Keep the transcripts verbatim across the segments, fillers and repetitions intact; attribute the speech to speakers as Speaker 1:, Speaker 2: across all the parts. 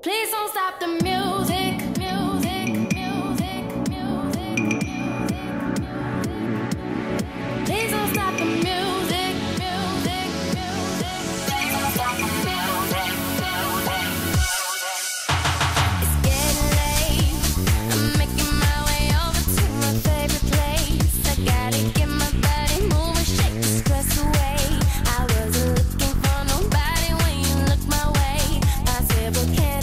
Speaker 1: Please don't stop the music, music, music, music, music. Please don't stop the music, music, music. Please don't stop the music, music. It's getting late. I'm making my way over to my favorite place. I gotta get my body moving, shake the stress away. I wasn't looking for nobody when you looked my way. I said, well, can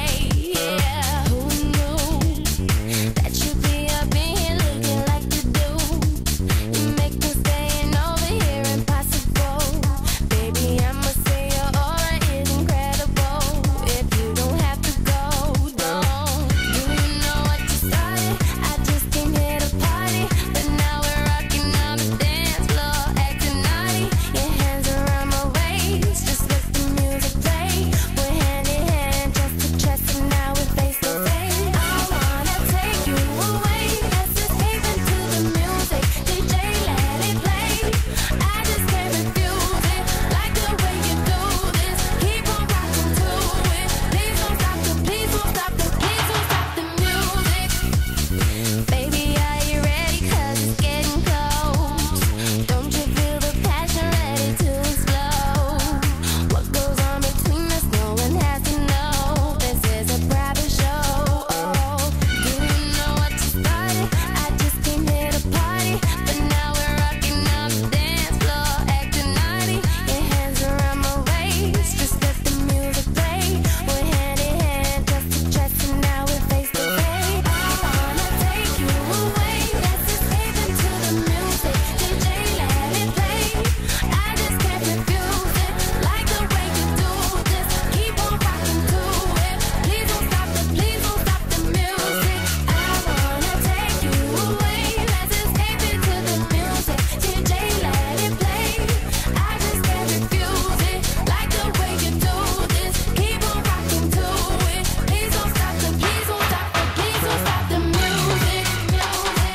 Speaker 1: yeah, who knew that you'd be up in here looking like you do? You make me staying over here impossible. Baby, I must say your aura is incredible. If you don't have to go, don't. Do you know what you started? I just came here to party, but now we're rocking on the dance floor, acting naughty. Your hands around my waist, just let the music play. We're hand in hand, just to trust, and now we're face to face. I wanna take you away, let's escape into the music. D J, let it play. I just can't refuse it, like the way you do this. Keep on rocking to it. Please don't stop the, please don't stop the, please don't stop the music. Baby, are you ready? 'Cause it's getting close. Don't you feel the passion ready to explode? What goes on between us, no one has to know. This is a private show. Do you know what you started? I just came here to party, but now we're rocking on the dance floor, acting naughty. Your hands around my waist, just let the music play. We're hand in hand, just to trust, and now we're face to face. I wanna take you away, let's escape into the music. D J, let it play. I just can't refuse it, like the way you do this. Keep on rocking to it. Please don't stop the, please don't stop the music. I wanna take you away, let's escape into the music. D J, let it play. I just can't refuse it, like the way you do this. Keep on rocking to it. Please don't stop the, please don't stop the, please don't stop the music, music,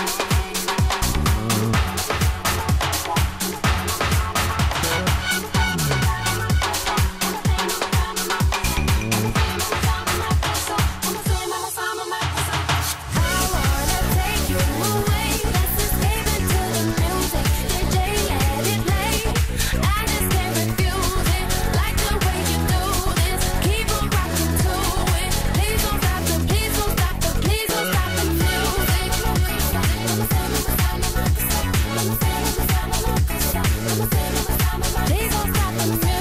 Speaker 1: I wanna take you away, let's escape into the music. D J, let it play. I just can't refuse it, like the way you do this. Keep on rocking to it. Please don't stop the, please don't stop the, please don't stop the music. Please don't stop the music.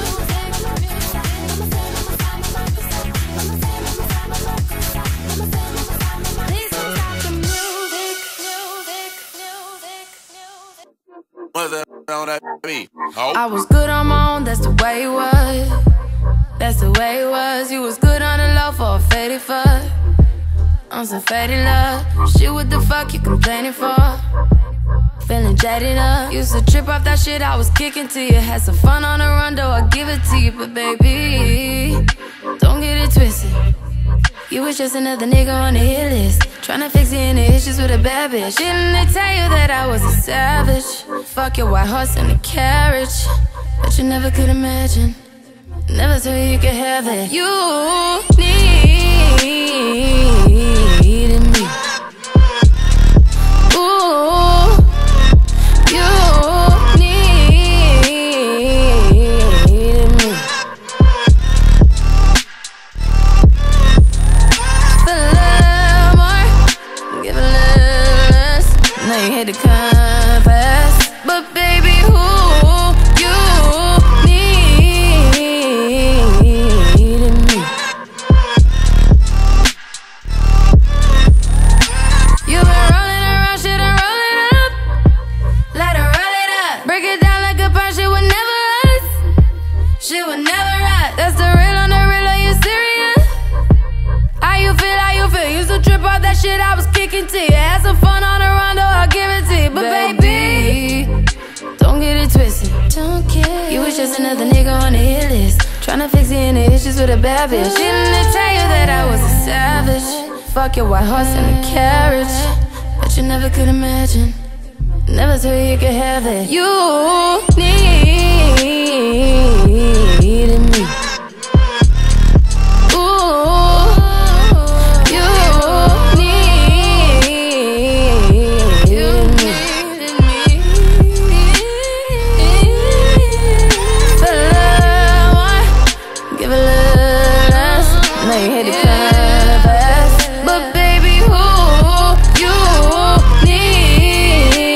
Speaker 1: Please don't stop the music, music, music, music.
Speaker 2: What's that on that beat? Oh.
Speaker 1: I was good on my own, that's the way it was. That's the way it was. You was good on the low for a faded fuck. On some faded love. Shit, what the fuck you complaining for? Feeling jaded up. Used to trip off that shit I was kicking to you. Had some fun on the run, though I give it to you. But baby, don't get it twisted. You was just another nigga on the hit list, tryna fix any issues with a bad bitch. Didn't they tell you that I was a savage? Fuck your white horse and a carriage, but you never could imagine. Never told you you could have it. You needed me. Ooh, you needed me. Feel a little more, give a little less. Now you hate the compass, but baby, who you needed me. You been rolling around, shit, and roll it up. Let her roll it up. Break it down like a punch, shit would never us. Shit would never rot. That's the real on the real, are you serious? How you feel, how you feel? Used to trip off that shit I was kicking to you. Had some fun on the run, though I'll give it to you. But baby, don't get it twisted. Don't get you was just another nigga on the hit list, tryna fix any issues with a bad bitch. Didn't they tell you that I was a savage? Fuck your white horse and a carriage, but you never could imagine. Never told you you could have it. You needed me. Ooh. Now you hit it kinda fast, but baby, who you need?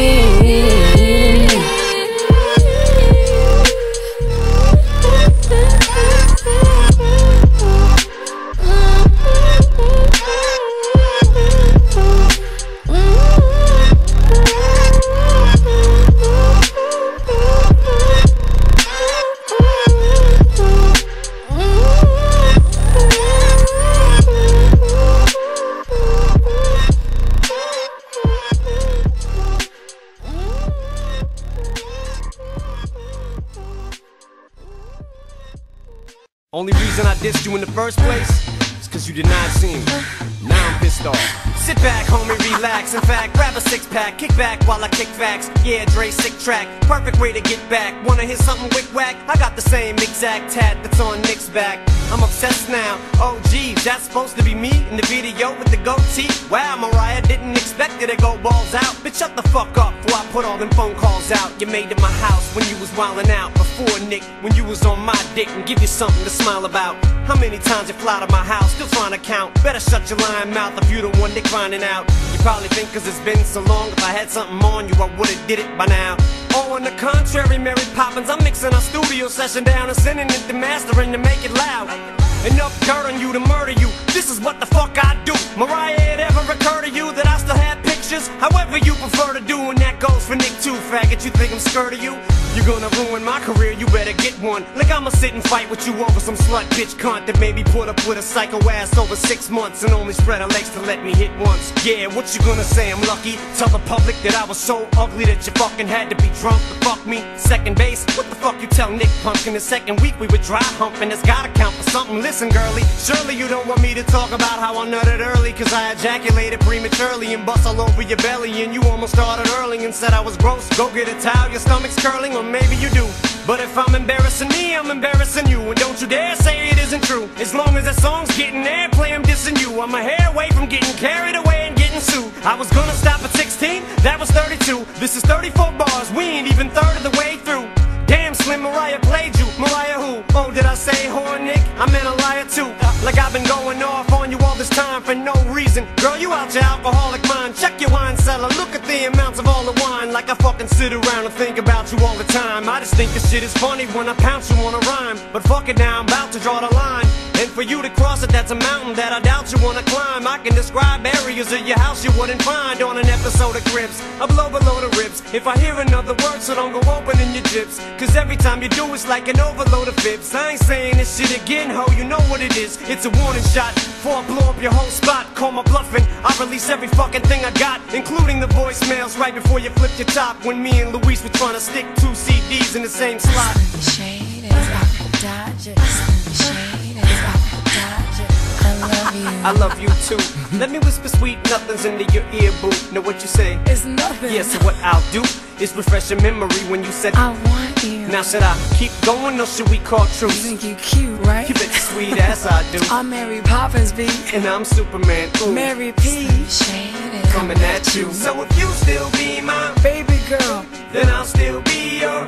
Speaker 3: Only reason I dissed you in the first place is cause you did not see me. Now I'm pissed off. Sit back, homie, relax. In fact, grab a six pack, kick back while I kick facts. Yeah, Dre, sick track, perfect way to get back. Wanna hear something wick whack? I got the same exact tat that's on Nick's back. I'm obsessed now. Oh geez, that's supposed to be me in the video with the goatee. Wow, Mariah, didn't expect it to go balls out. Bitch, shut the fuck up before I put all them phone calls out. You made it my house when you was wildin' out. Before Nick, when you was on my dick and give you something to smile about. How many times you fly to my house, still trying to count? Better shut your lying mouth if you the one Nick finding out. You probably think cause it's been so long, if I had something on you, I would've did it by now. Oh, on the contrary, Mary Poppins, I'm mixing our studio session down and sending it to mastering to make it loud. Enough dirt on you to murder you, this is what the fuck I do. Mariah, it ever occur to you that I still have pictures? However you prefer to do, and that goes for Nick too, faggot. You think I'm scared of you? You're gonna ruin my career, you better get one. Like I'ma sit and fight with you over some slut bitch cunt that made me put up with a psycho ass over six months and only spread her legs to let me hit once. Yeah, what you gonna say, I'm lucky? Tell the public that I was so ugly that you fucking had to be drunk to fuck me. Second base, what the fuck you tell Nick Punk? In the second week we were dry humping, it's gotta count for something. Listen girlie, surely you don't want me to talk about how I nutted early, cause I ejaculated prematurely and bust all over your belly, and you almost started early and said I was gross. Go get a towel, your stomach's curling, or maybe you do. But if I'm embarrassing me, I'm embarrassing you, and don't you dare say it isn't true. As long as that song's getting airplay, I'm dissing you. I'm a hair away from getting carried away and getting sued. I was gonna stop at sixteen, that was thirty-two. This is thirty-four bars, we ain't even third of the way through. Damn, Slim, Mariah played you. Mariah who? Oh, did I say whore, Nick? I meant a liar too. Like I've been going off on you all this time for no reason. Girl, you out your alcoholic mind. Check your wine cellar, look at the amounts of all the wine. Like I fucking sit around and think about you all the time. I just think this shit is funny when I pounce you on a rhyme. But fuck it now, I'm about to draw the line. And for you to cross it, that's a mountain that I doubt you wanna climb. I can describe areas of your house you wouldn't find on an episode of Cribs. I blow below the ribs if I hear another word, so don't go opening your jips. Cause every time you do, it's like an overload of fibs. I ain't saying this shit again, ho, you know what it is. It's a warning shot, before I blow up your whole spot. Call my bluffing, I release every fucking thing I got, including the voicemails right before you flipped your top. When me and Luis were trying to stick two C Ds in the same slot.
Speaker 1: Shade is out the Dodgers. Shade is out the Dodgers. I love you.
Speaker 3: I love you too. Let me whisper sweet nothings into your ear, boo. Know what you say?
Speaker 1: It's nothing.
Speaker 3: Yeah, so what I'll do is refresh your memory when you said
Speaker 1: I want you.
Speaker 3: Now should I keep going or should we call truce?
Speaker 1: You think you cute, right?
Speaker 3: You bet sweet ass I do.
Speaker 1: I'm Mary Poppins, B.
Speaker 3: And I'm Superman, ooh.
Speaker 1: Mary P. Shade is
Speaker 3: Coming at you. So if you still be my
Speaker 1: baby girl,
Speaker 3: then I'll still be your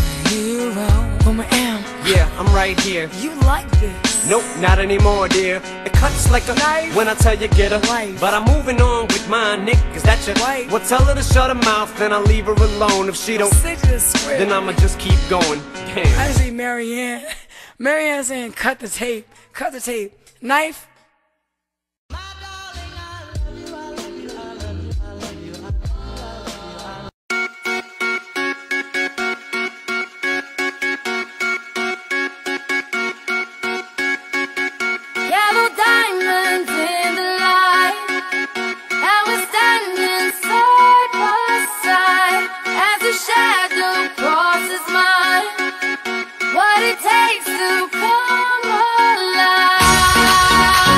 Speaker 1: superhero. Woman am.
Speaker 3: Yeah, I'm right here.
Speaker 1: You like this?
Speaker 3: Nope, not anymore, dear. It cuts like a knife when I tell you get a
Speaker 1: wife.
Speaker 3: But I'm moving on with mine, Nick. Is that your
Speaker 1: wife?
Speaker 3: Well, tell her to shut her mouth, then I'll leave her alone. If she don't,
Speaker 1: stick to the script,
Speaker 3: then I'ma just keep going. Damn.
Speaker 1: I see Marianne. Marianne saying, cut the tape. Cut the tape. Knife.
Speaker 4: What it takes to come alive.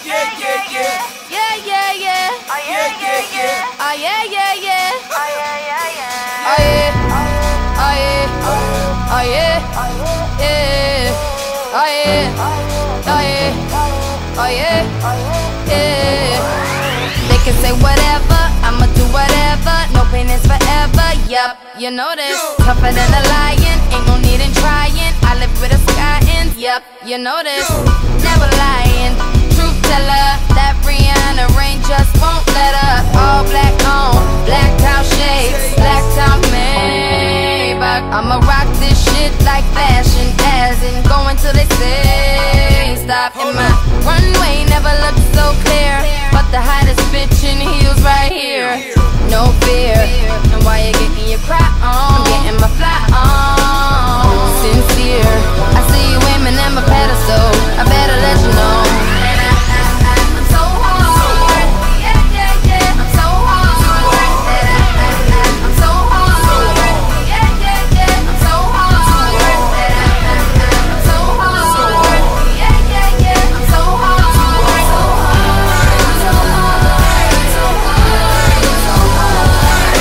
Speaker 3: yeah, yeah, yeah.
Speaker 1: Yeah, yeah, yeah. Oh yeah, yeah, yeah. Oh yeah, yeah, yeah. Oh yeah, yeah, yeah. Oh yeah. Oh yeah. Oh yeah. Yeah. Oh yeah. Oh yeah. Oh yeah. Yeah. They can say whatever, I'ma do whatever. No pain is forever. Yup, you know this. Tougher than a lion, ain't no need in trying. I live with a sky in. Yup, you know this. Never lying. Truth teller, that Rihanna rain just won't let up. All black on, black town shades, black town Maybach. I'ma rock this shit like fashion, as in going till they say stop. And my runway never looked so clear, but the hottest bitch in heels right here. No fear, and while you're getting your cry on, I'm getting my fly on. Sincere, I see you aiming at my pedestal, I better let you know. I'm so hard, yeah, yeah, yeah. I'm so hard, I'm so hard, yeah, yeah, yeah. I'm so hard, I'm so hard, yeah, yeah, yeah. I'm so hard, so hard, so hard, so hard, so hard.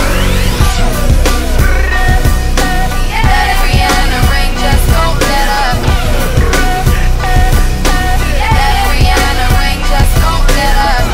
Speaker 1: That Rihanna ring just won't let up. That Rihanna ring just won't let up.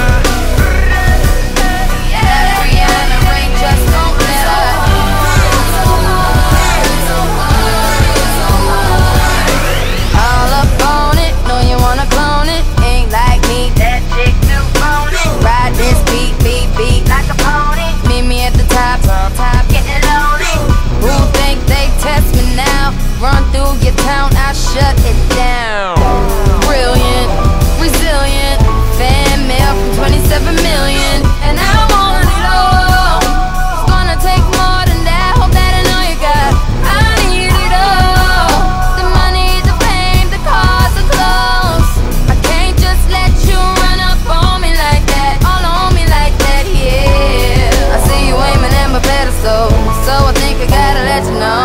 Speaker 1: That Rihanna ring just won't let up. So hard, so hard, so hard. All up on it, know you wanna clone it. Ain't like me, that chick too phony. Ride this beat, beat, beat like a pony. Meet me at the top, top, top, getting lonely. Who think they test me now? Run through your town, I shut it down. Brilliant, resilient, fan mail from twenty-seven million, and I want it all. It's gonna take more than that. Hope that I know you got. I need it all. The money, the fame, the cars, the clothes. I can't just let you run up on me like that, all on me like that. Yeah, I see you aiming at my pedestal, so I think I gotta let you know.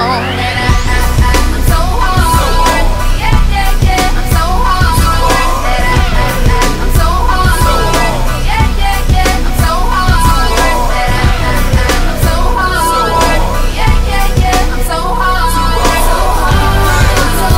Speaker 1: I'm so hard, yeah, yeah, yeah. I'm so hard, I'm so hard, yeah, yeah, yeah. I'm so hard, I'm so hard, yeah, yeah, yeah. I'm so hard, so hard, so hard, so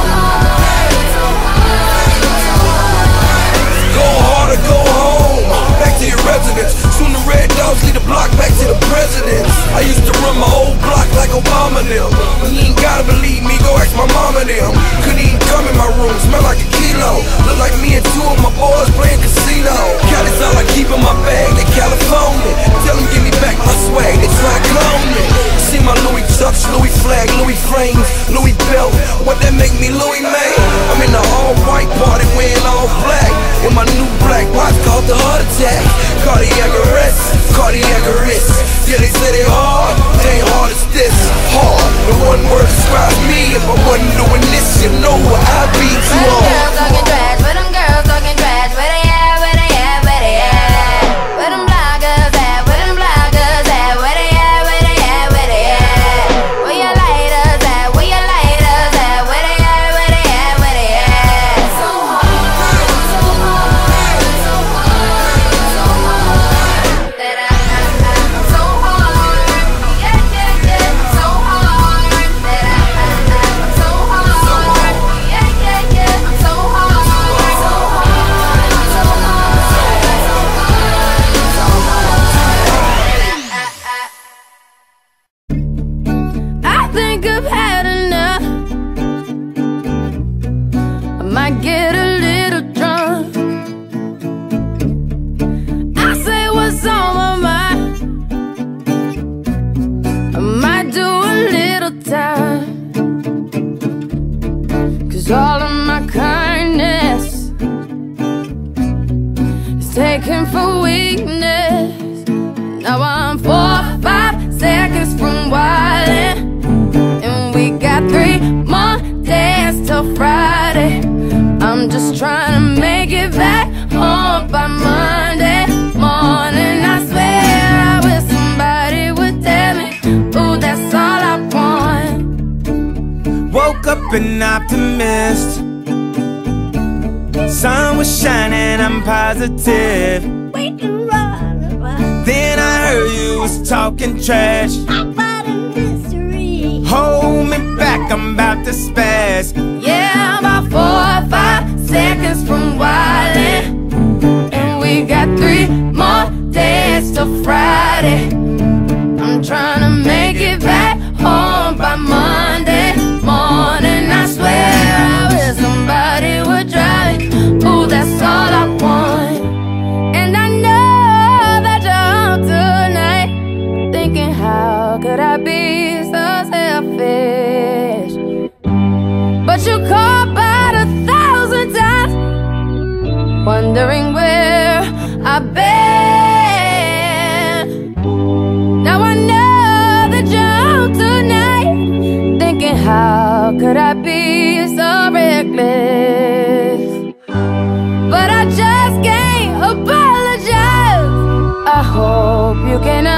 Speaker 1: hard, so hard.
Speaker 4: Go hard or go home, back to your residence. Soon the red dogs lead the block back to the presidents. I used to run my old block like Obama them. You ain't gotta believe me, go ask my mama them. Couldn't even come in my room, smell like a kilo. Look like me and two of my boys playing casino. Cali's all I keep in my bag, they California. Tell them give me back my swag, they try to clone me. See my Louis Chucks, Louis flag, Louis frames, Louis belt. What that make me Louis man? I'm in the all-white party wearing all black, with my new black watch called the heart attack. Cardiac arrest, cardiac arrest. Yeah, they say they hard, they ain't hard as this. Hard, the one word describes me. If I wasn't doing this, you know what I'd be too
Speaker 1: Where them girls
Speaker 4: hard.
Speaker 1: talking trash, where them girls talking trash, where they at, where they at, where they at? Where them bloggers at, where them bloggers at, where they at, where they at, where they at? Where your lighters at, where your lighters at, where they at, where they at, where they at? So hard, so hard, so hard, so hard. That I, I, I'm so hard, yeah, yeah, yeah. I'm so hard, that I, I, I'm so hard, yeah, yeah, yeah. I'm so hard, so hard, so hard, so hard, so hard. I think I've had enough. I might get a little drunk. I say what's on my mind. I might do a little time, 'cause all of my kindness is taken for weakness. Now I'm four, five seconds from wildin', and we got three more days till Friday. I'm just trying to make it back home by Monday morning. I swear I wish somebody would tell me, ooh, that's all I want.
Speaker 3: Woke up an optimist. Sun was
Speaker 5: was shining, I'm positive. Then I heard you was talking trash. Hold me back, I'm about to spaz.
Speaker 1: Yeah, about four or five seconds from wildin', and we got three more days till Friday. I'm tryna make it back home by Monday morning. I swear I wish somebody would drive me. Ooh, that's all I want. And I know that you're home tonight, thinking how could I be so selfish? But you called about a thousand times, wondering where I've been. Now I know that you're home tonight, thinking how could I be so reckless? But I just can't apologize. I hope you can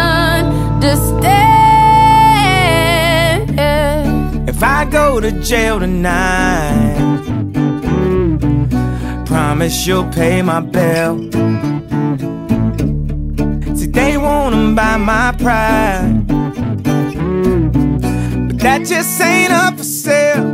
Speaker 1: understand.
Speaker 5: If I go to jail tonight, promise you'll pay my bill. See, they wanna buy my pride, but that just ain't up for sale.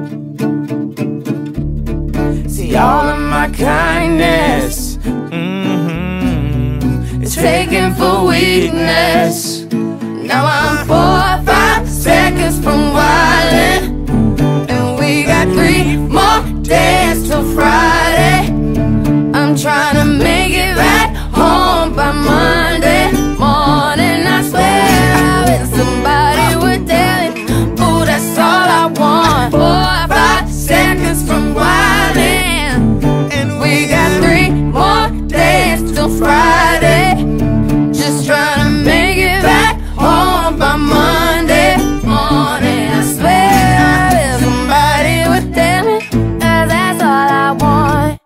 Speaker 5: See, all of my kindness, mm-hmm, it's taken for weakness. Now I'm four or five seconds from wildin', and we got three more days till Friday. I'm tryna make it back home by Monday morning. I swear I wish somebody would tell me, ooh, that's all I want. Four or five seconds from wildin', and we got three more days till Friday. Just tryna make it back home by Monday morning. I swear I wish somebody would tell me that that's all I want.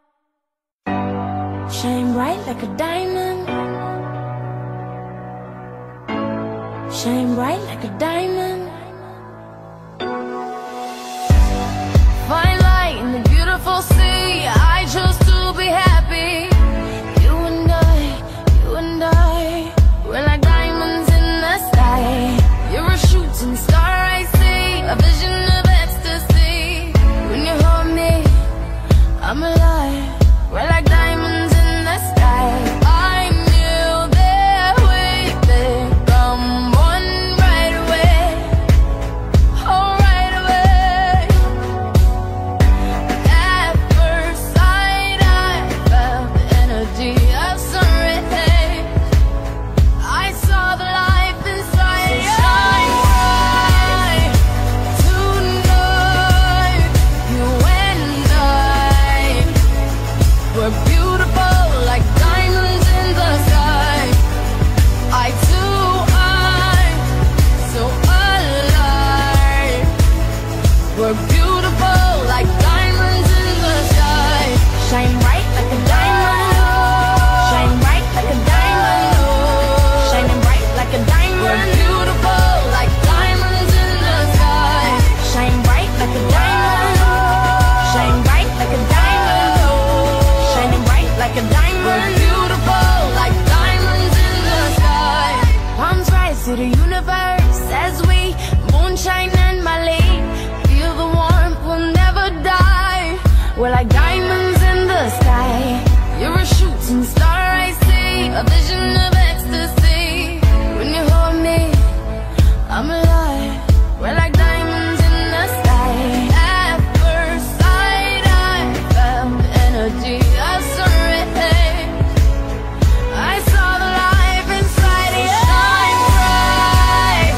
Speaker 5: Shine bright like a diamond, shine bright like a diamond. Fine light in the beautiful sea, I chose to be happy. You and I, you and I, we're like diamonds in the sky. You're a shooting star I see, a vision of ecstasy. When you hold me, I'm alive. We're like diamonds in the sky. I knew that we would come on right away, oh right away. At first sight I felt the energy of sun rays. I saw the life inside you. Shine bright tonight. You and I, we're beautiful like diamonds in the sky. I too, I'm so alive. We're beautiful like diamonds in the sky. Shine bright like a diamond. Shine bright like a diamond. Shining bright like a diamond. We're beautiful like diamonds in the sky. Shine bright like a diamond. Shine bright like a diamond. Shining bright like a diamond. We're beautiful like diamonds in the sky. Palms rise to the universe as we moonshine and Mali. Feel the warmth, we'll never die. We're like diamonds in the sky. You're a shooting star I see, a vision of ecstasy. When you hold me, I'm alive. We're like diamonds in the sky. At first sight I felt the energy of sun rays. I saw the life inside you. Shine bright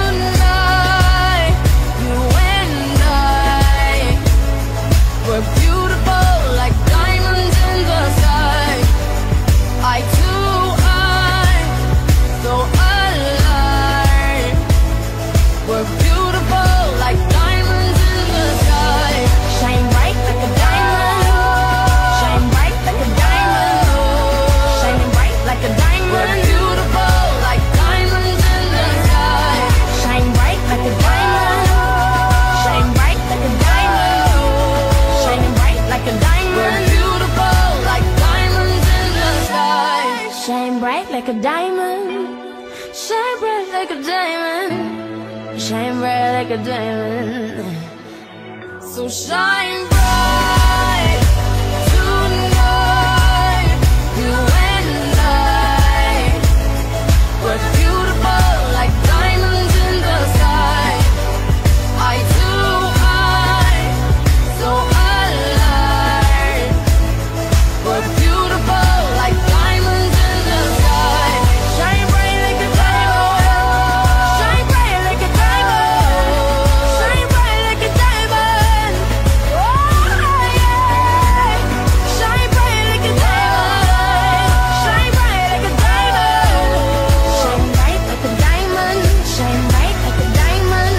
Speaker 5: tonight. You and I, we're beautiful like a diamond, shine bright like a diamond, shine bright like a diamond. So shine bright tonight, you and I. We're beautiful like diamonds in the sky. Eye to eye, so alive. We're beautiful like diamonds in the sky. Shine bright like a diamond, shine bright like a diamond, shine bright like a diamond. Oh yeah, shine bright like a diamond, shine bright like a diamond, shine bright like a diamond, shine bright like a diamond.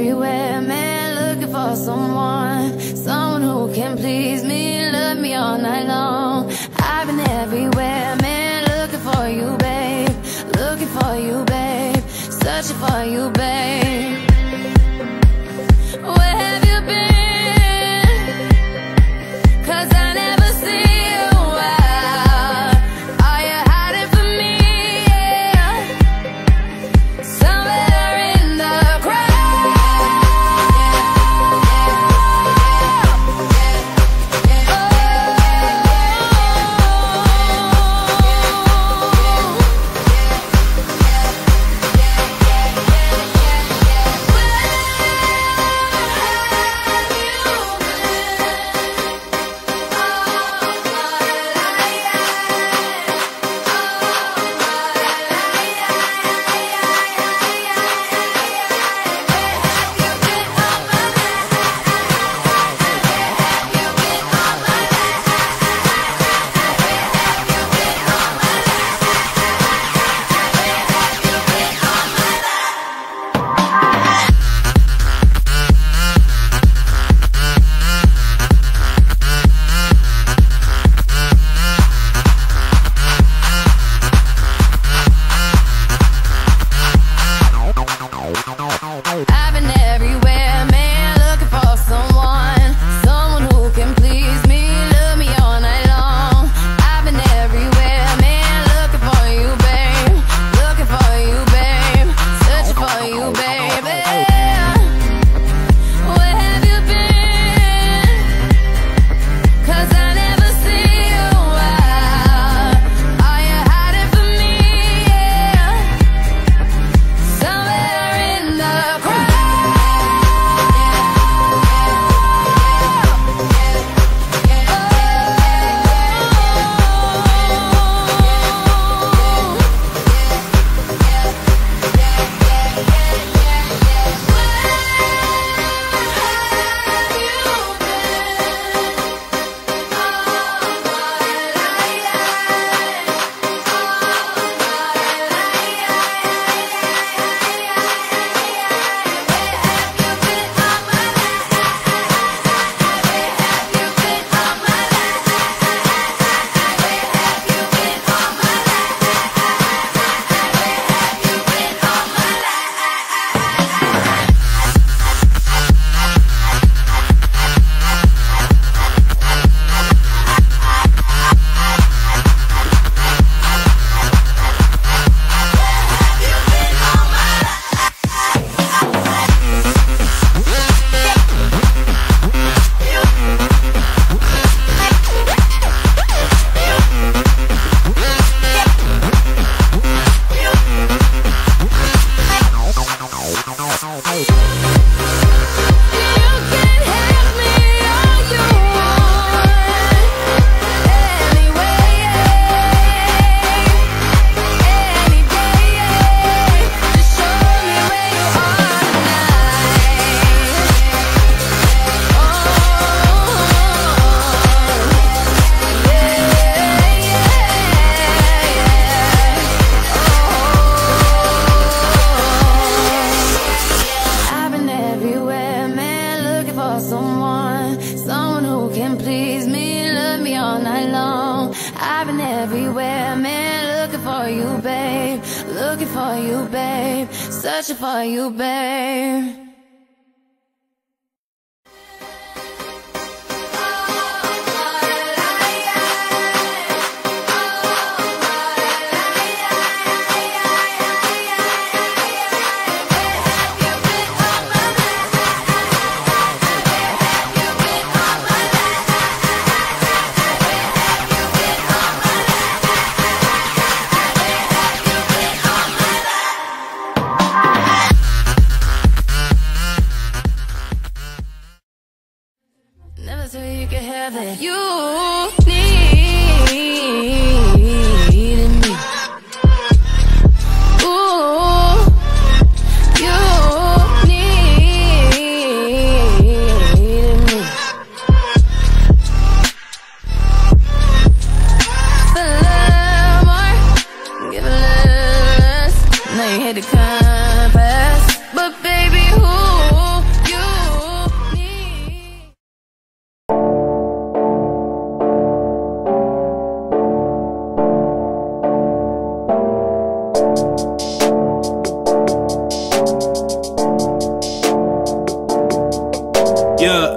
Speaker 5: everywhere, man, looking for someone, someone who can please me, love me all night long. I've been everywhere, man, looking for you, babe, looking for you, babe, searching for you, babe. Where have you been? 'Cause I never see you out. Are you hiding from me? Yeah. Somewhere in the crowd. I've been everywhere, man, looking for someone, someone who can please me, love me all night long. I've been everywhere, man, looking for you, babe, looking for you, babe, searching for you, baby. Where have you been? 'Cause I never see you out. Are you hiding from me? Yeah. Somewhere in the crowd. Someone, someone who can please me, love me all night long. I've been everywhere, man, looking for you, babe, looking for you, babe, searching for you, babe. Never thought you could have it. You needed me. Ooh, you needed me. For a little more, give a little less. Now you hit the compass, but baby, who?
Speaker 6: Yeah.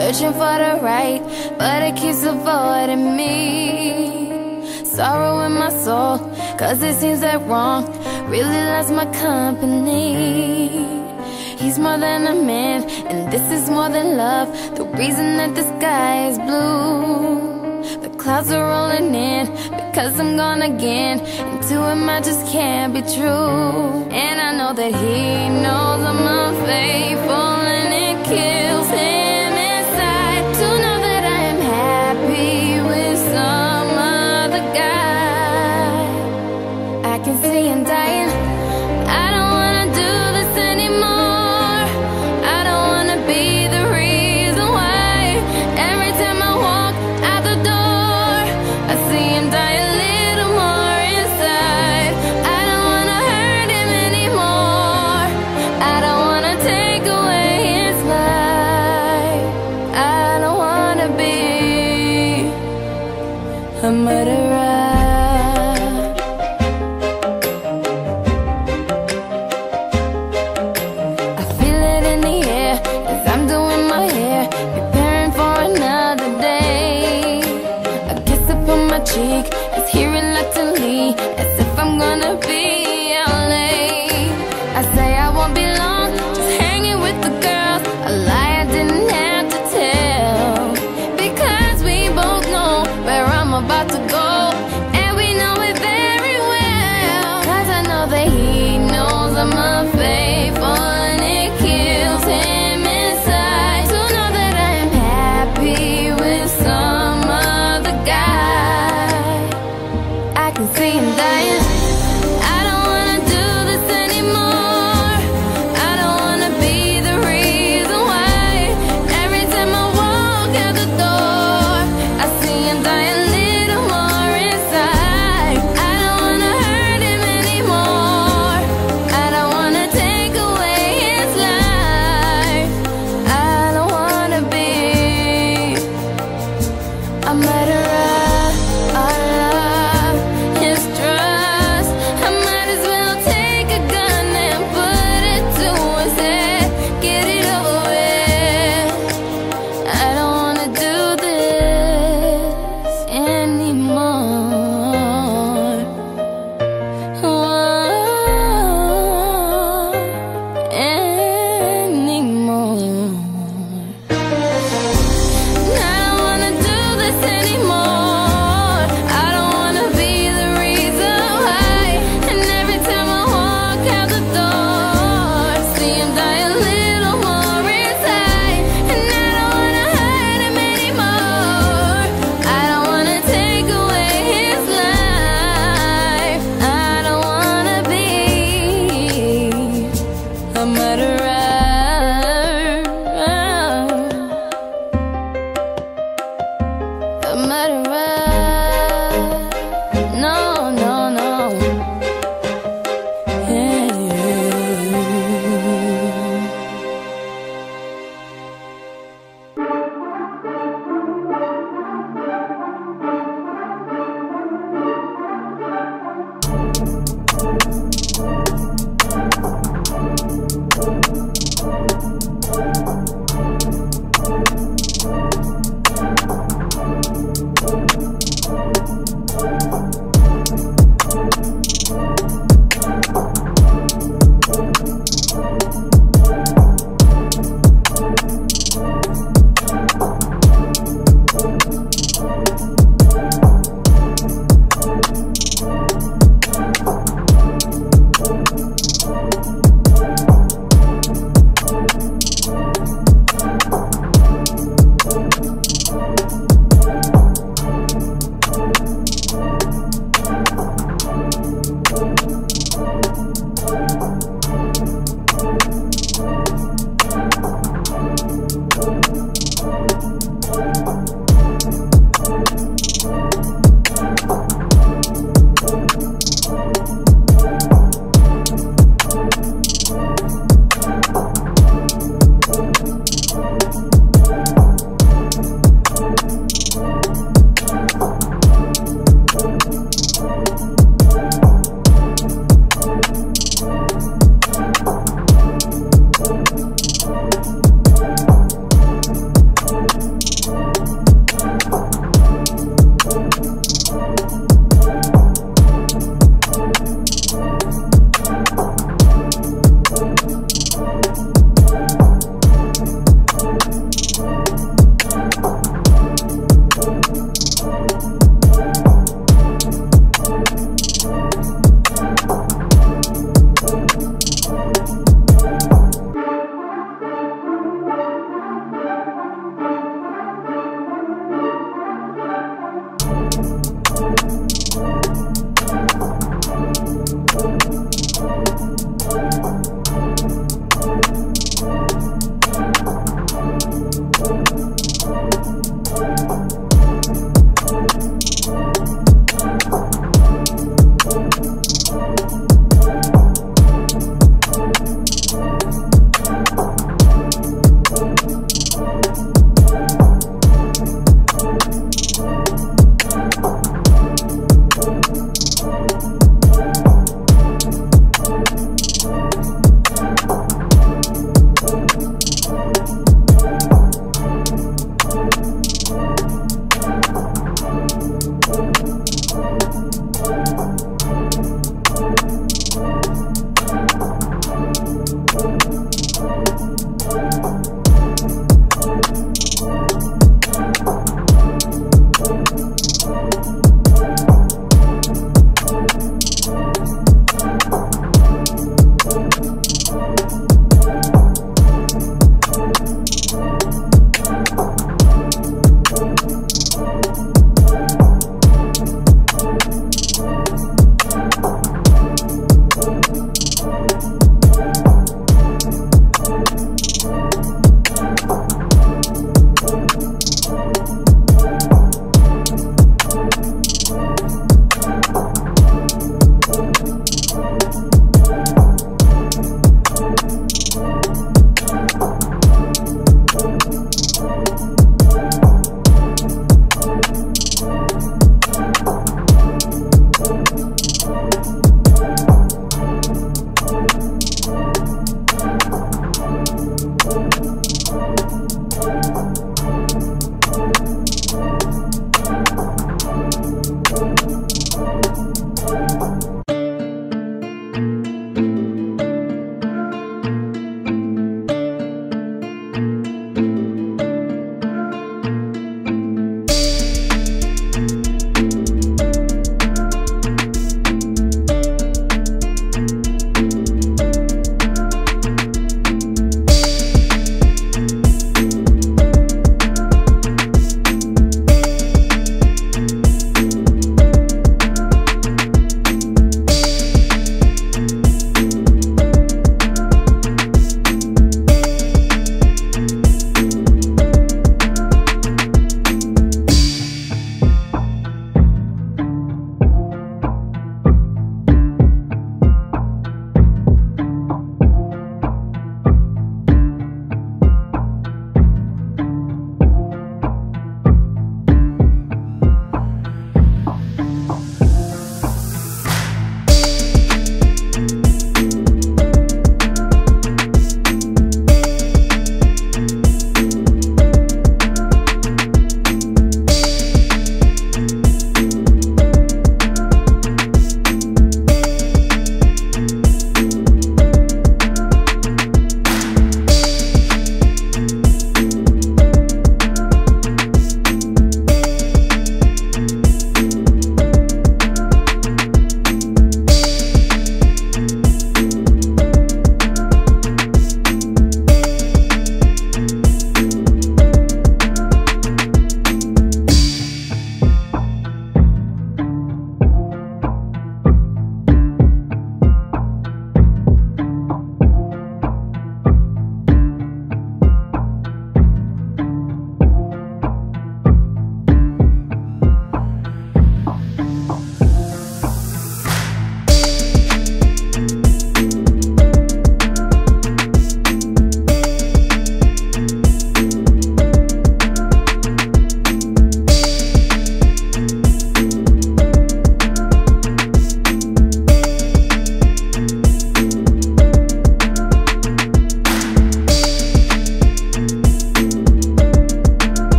Speaker 5: searching for the right, but it keeps avoiding me. Sorrow in my soul, cause it seems that wrong really loves my company. He's more than a man, and this is more than love. The reason that the sky is blue, the clouds are rolling in, because I'm gone again, and to him I just can't be true. And I know that he knows I'm unfaithful, and it kills him inside to know that I am happy with some other guy. I can see him dying. I don't wanna do this anymore. I don't wanna be the reason why every time I walk out the door I see him die a little more inside. I don't wanna hurt him anymore. I don't wanna take away his life. I don't wanna be a murderer.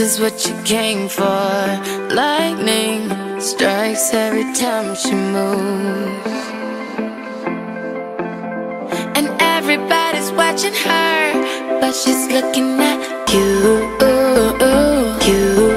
Speaker 5: is what you came for. Lightning strikes every time she moves, and everybody's watching her, but she's looking at you. You.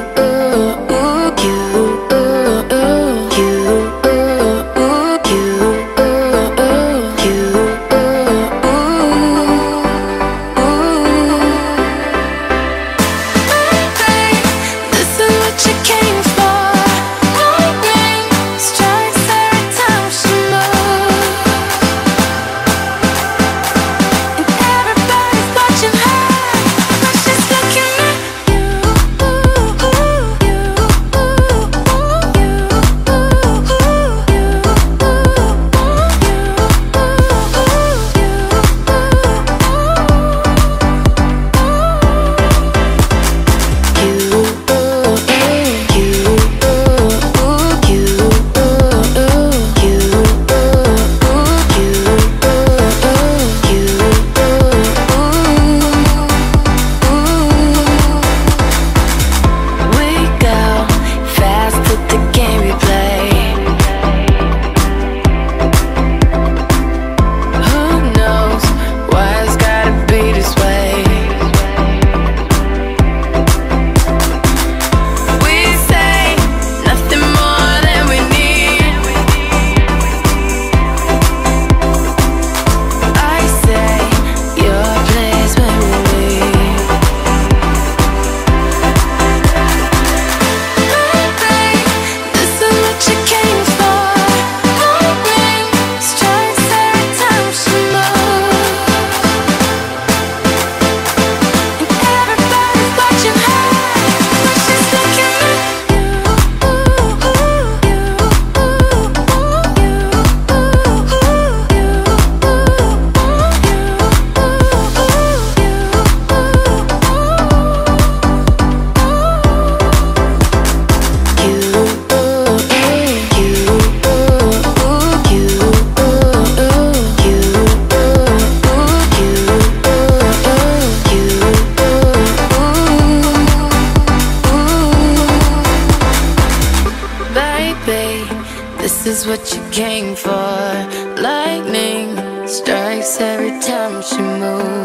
Speaker 5: This is what you came for. Lightning strikes every time she moves.